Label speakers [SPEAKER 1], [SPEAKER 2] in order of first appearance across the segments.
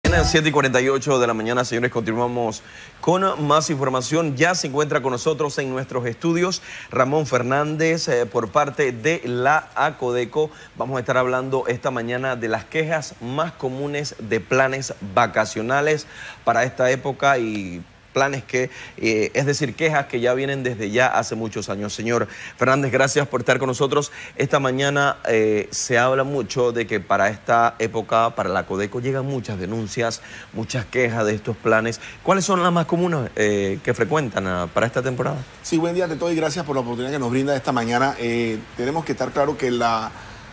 [SPEAKER 1] 7:48 de la mañana, señores, continuamos con más información. Ya se encuentra con nosotros en nuestros estudios Ramón Fernández por parte de la ACODECO. Vamos a estar hablando esta mañana de las quejas más comunes de planes vacacionales para esta época y planes que, es decir, quejas que ya vienen desde ya hace muchos años. Señor Fernández, gracias por estar con nosotros. Esta mañana se habla mucho de que para esta época, para la ACODECO, llegan muchas denuncias, muchas quejas de estos planes. ¿Cuáles son las más comunes que frecuentan para esta temporada?
[SPEAKER 2] Sí, buen día ante todo y gracias por la oportunidad que nos brinda esta mañana. Tenemos que estar claro que la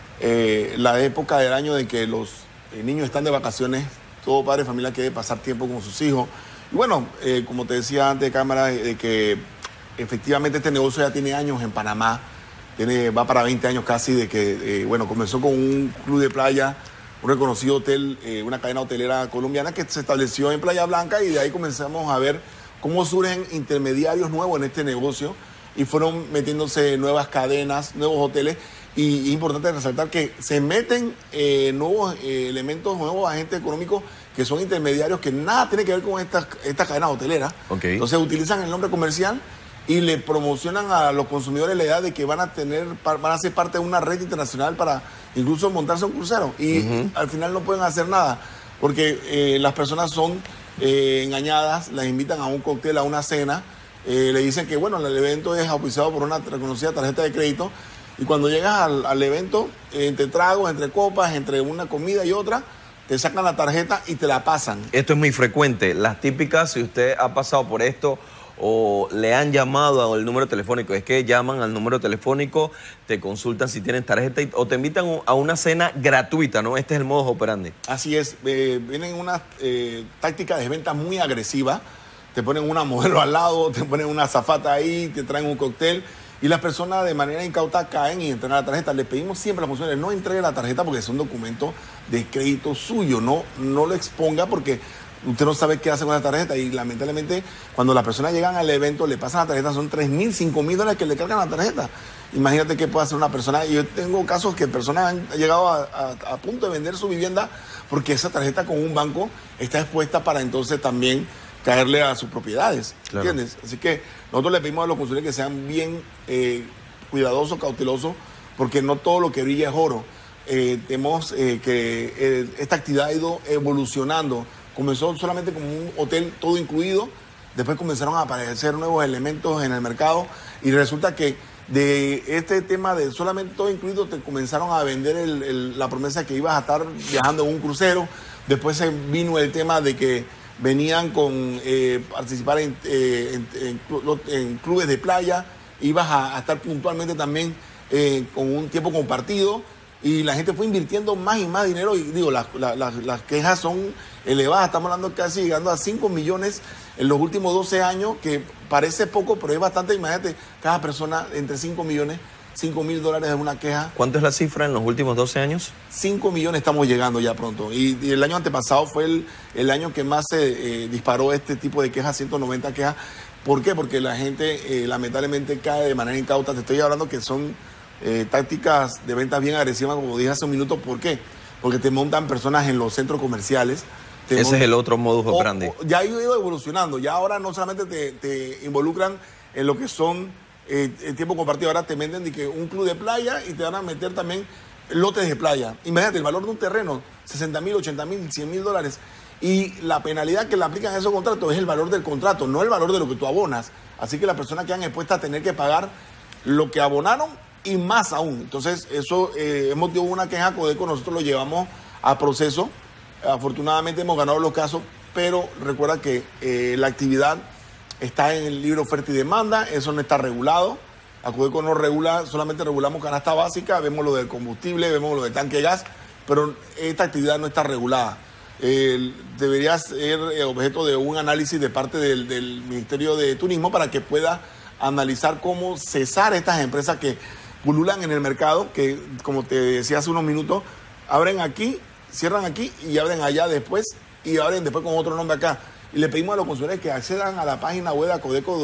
[SPEAKER 2] época del año de que los niños están de vacaciones, todo padre de familia quiere pasar tiempo con sus hijos. Y bueno, como te decía antes de cámara, que efectivamente este negocio ya tiene años en Panamá, va para 20 años casi, de que, bueno, comenzó con un club de playa, un reconocido hotel, una cadena hotelera colombiana que se estableció en Playa Blanca, y de ahí comenzamos a ver cómo surgen intermediarios nuevos en este negocio y fueron metiéndose nuevas cadenas, nuevos hoteles. Y es importante resaltar que se meten nuevos elementos, nuevos agentes económicos que son intermediarios que nada tiene que ver con estas cadenas hoteleras.
[SPEAKER 1] Okay.
[SPEAKER 2] Entonces utilizan el nombre comercial y le promocionan a los consumidores la idea de que van a ser parte de una red internacional para incluso montarse un crucero. Y al final no pueden hacer nada porque las personas son engañadas, las invitan a un cóctel, a una cena, le dicen que bueno, el evento es auspiciado por una reconocida tarjeta de crédito. Y cuando llegas al evento, entre tragos, entre copas, entre una comida y otra, te sacan la tarjeta y te la pasan.
[SPEAKER 1] Esto es muy frecuente. Las típicas, si usted ha pasado por esto o le han llamado al número telefónico, es que llaman al número telefónico, te consultan si tienen tarjeta o te invitan a una cena gratuita, ¿no? Este es el modus operandi.
[SPEAKER 2] Así es. Vienen unas tácticas de venta muy agresivas. Te ponen una modelo al lado, te ponen una azafata ahí, te traen un cóctel. Y las personas de manera incauta caen y entregan la tarjeta. Le pedimos siempre a los funcionarios, no entregue la tarjeta porque es un documento de crédito suyo. No lo exponga porque usted no sabe qué hace con la tarjeta. Y lamentablemente, cuando las personas llegan al evento, le pasan la tarjeta, son $3,000, $5,000 que le cargan la tarjeta. Imagínate qué puede hacer una persona. Y yo tengo casos que personas han llegado a punto de vender su vivienda porque esa tarjeta con un banco está expuesta para entonces también caerle a sus propiedades, claro. ¿Entiendes? Así que nosotros le pedimos a los consumidores que sean bien cuidadosos, cautelosos, porque no todo lo que brilla es oro. Tenemos que esta actividad ha ido evolucionando. Comenzó solamente como un hotel todo incluido, después comenzaron a aparecer nuevos elementos en el mercado y resulta que de este tema de solamente todo incluido te comenzaron a vender la promesa que ibas a estar viajando en un crucero. Después se vino el tema de que venían con participar en clubes de playa, ibas a estar puntualmente también con un tiempo compartido y la gente fue invirtiendo más y más dinero y digo, las quejas son elevadas, estamos hablando casi llegando a 5 millones en los últimos 12 años, que parece poco, pero es bastante. Imagínate, cada persona entre 5 millones, $5,000 es una queja.
[SPEAKER 1] ¿Cuánto es la cifra en los últimos 12 años? 5
[SPEAKER 2] millones estamos llegando ya pronto. Y el año antepasado fue el año que más se disparó este tipo de quejas, 190 quejas. ¿Por qué? Porque la gente lamentablemente cae de manera incauta. Te estoy hablando que son tácticas de ventas bien agresivas, como dije hace un minuto. ¿Por qué? Porque te montan personas en los centros comerciales.
[SPEAKER 1] Ese es el otro modus operandi.
[SPEAKER 2] Ya ha ido evolucionando. Ya ahora no solamente te involucran en lo que son el tiempo compartido, ahora te venden de que un club de playa y te van a meter también lotes de playa. Imagínate, el valor de un terreno, $60,000, $80,000, $100,000. Y la penalidad que le aplican a esos contratos es el valor del contrato, no el valor de lo que tú abonas. Así que las personas quedan expuestas a tener que pagar lo que abonaron y más aún. Entonces, eso hemos tenido una queja ACODECO, nosotros lo llevamos a proceso. Afortunadamente hemos ganado los casos, pero recuerda que la actividad está en el libro oferta y demanda, eso no está regulado. ACODECO no regula, solamente regulamos canasta básica, vemos lo del combustible, vemos lo del tanque de gas, pero esta actividad no está regulada. Debería ser objeto de un análisis de parte del Ministerio de Turismo para que pueda analizar cómo cesar estas empresas que pululan en el mercado, que como te decía hace unos minutos, abren aquí, cierran aquí y abren allá después y abren después con otro nombre acá. Y le pedimos a los consumidores que accedan a la página web de ACODECO,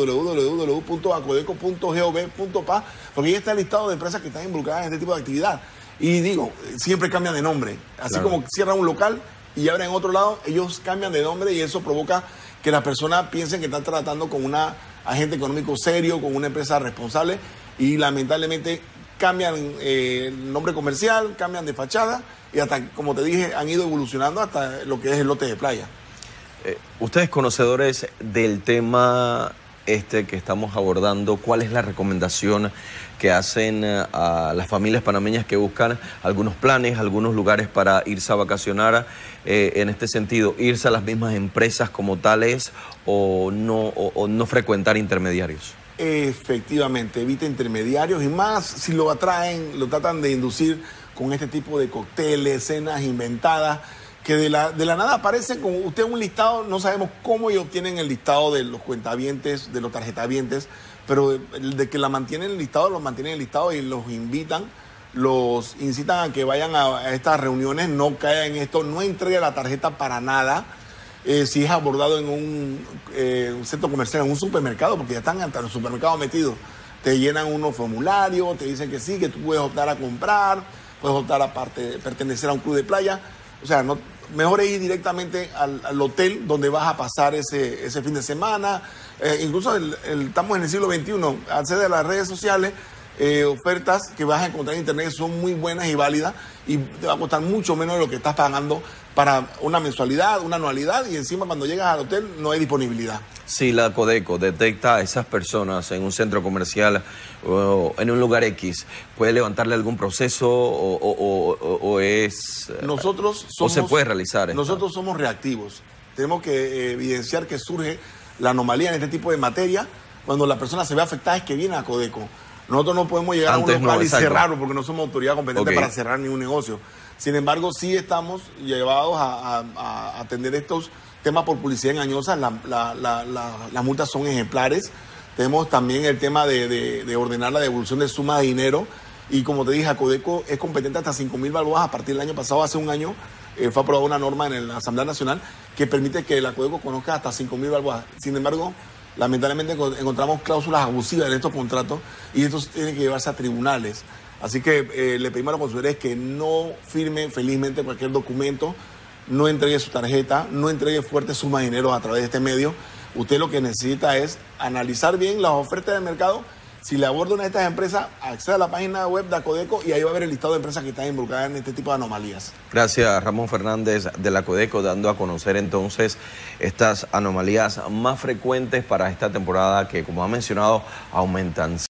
[SPEAKER 2] www.acodeco.gov.pa, porque ahí está el listado de empresas que están involucradas en este tipo de actividad. Y digo, siempre cambian de nombre. Así claro. Como cierran un local, y abren en otro lado, ellos cambian de nombre y eso provoca que las personas piensen que están tratando con un agente económico serio, con una empresa responsable, y lamentablemente cambian el nombre comercial, cambian de fachada y hasta, como te dije, han ido evolucionando hasta lo que es el lote de playa.
[SPEAKER 1] Ustedes conocedores del tema que estamos abordando, ¿cuál es la recomendación que hacen a las familias panameñas que buscan algunos planes, algunos lugares para irse a vacacionar? En este sentido, ¿irse a las mismas empresas como tales o no frecuentar intermediarios?
[SPEAKER 2] Efectivamente, evita intermediarios y más si lo atraen, lo tratan de inducir con este tipo de cócteles, cenas inventadas, que de la nada aparecen con usted un listado, no sabemos cómo ellos obtienen el listado de los cuentavientes, de los tarjetavientes, pero de que la mantienen el listado, los mantienen el listado y los invitan, los incitan a que vayan a estas reuniones, no caigan en esto, no entregue la tarjeta para nada. Si es abordado en un centro comercial, en un supermercado, porque ya están hasta los supermercados metidos, te llenan unos formularios, te dicen que sí, que tú puedes optar a comprar, puedes optar a pertenecer a un club de playa. O sea, mejor es ir directamente al hotel donde vas a pasar ese fin de semana. Incluso estamos en el siglo XXI, accede a las redes sociales, ofertas que vas a encontrar en internet son muy buenas y válidas y te va a costar mucho menos de lo que estás pagando para una mensualidad, una anualidad, y encima cuando llegas al hotel no hay disponibilidad.
[SPEAKER 1] Si la Codeco detecta a esas personas en un centro comercial o en un lugar X, ¿puede levantarle algún proceso o es...
[SPEAKER 2] Nosotros somos,
[SPEAKER 1] o se puede realizar?
[SPEAKER 2] Nosotros somos reactivos. Tenemos que evidenciar que surge la anomalía en este tipo de materia. Cuando la persona se ve afectada es que viene a Codeco. Nosotros no podemos llegar
[SPEAKER 1] Antes
[SPEAKER 2] a un local y
[SPEAKER 1] exacto.
[SPEAKER 2] cerrarlo porque no somos autoridad competente para cerrar ningún negocio. Sin embargo, sí estamos llevados a atender estos temas por publicidad engañosa. Las multas son ejemplares. Tenemos también el tema de ordenar la devolución de suma de dinero. Y como te dije, Codeco es competente hasta 5.000 balboas. A partir del año pasado, hace un año, fue aprobada una norma en la Asamblea Nacional que permite que la Codeco conozca hasta 5.000 balboas. Sin embargo, lamentablemente encontramos cláusulas abusivas en estos contratos y estos tienen que llevarse a tribunales. Así que le pedimos a los consumidores que no firme felizmente cualquier documento, no entregue su tarjeta, no entregue fuerte suma de dinero a través de este medio. Usted lo que necesita es analizar bien las ofertas del mercado. Si le aborda una de estas empresas, acceda a la página web de Codeco y ahí va a ver el listado de empresas que están involucradas en este tipo de anomalías.
[SPEAKER 1] Gracias, Ramón Fernández de la Codeco, dando a conocer entonces estas anomalías más frecuentes para esta temporada que, como ha mencionado, aumentan.